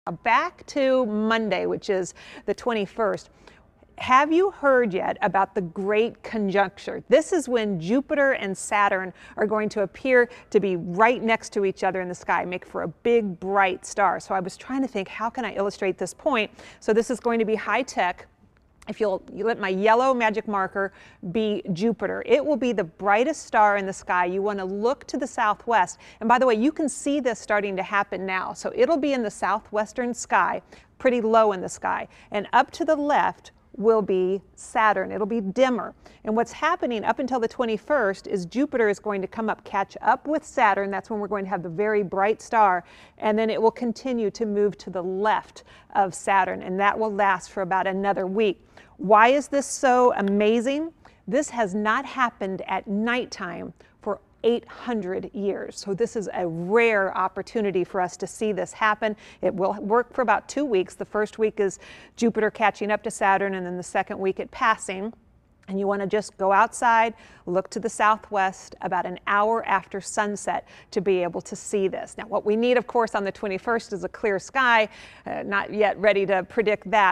Now back to Monday, which is the 21st. Have you heard yet about the Great Conjuncture? This is when Jupiter and Saturn are going to appear to be right next to each other in the sky, make for a big bright star. So I was trying to think, how can I illustrate this point? So this is going to be high tech. If you let my yellow magic marker be Jupiter, it will be the brightest star in the sky. You want to look to the southwest. And by the way, you can see this starting to happen now. So it'll be in the southwestern sky, pretty low in the sky. And up to the left will be Saturn. It'll be dimmer. And what's happening up until the 21st is Jupiter is going to come up, catch up with Saturn. That's when we're going to have the very bright star. And then it will continue to move to the left of Saturn. And that will last for about another week. Why is this so amazing? This has not happened at nighttime for 800 years. So this is a rare opportunity for us to see this happen. It will work for about 2 weeks. The first week is Jupiter catching up to Saturn, and then the second week it passing. And you want to just go outside, look to the southwest about an hour after sunset to be able to see this. Now, what we need, of course, on the 21st is a clear sky. Not yet ready to predict that.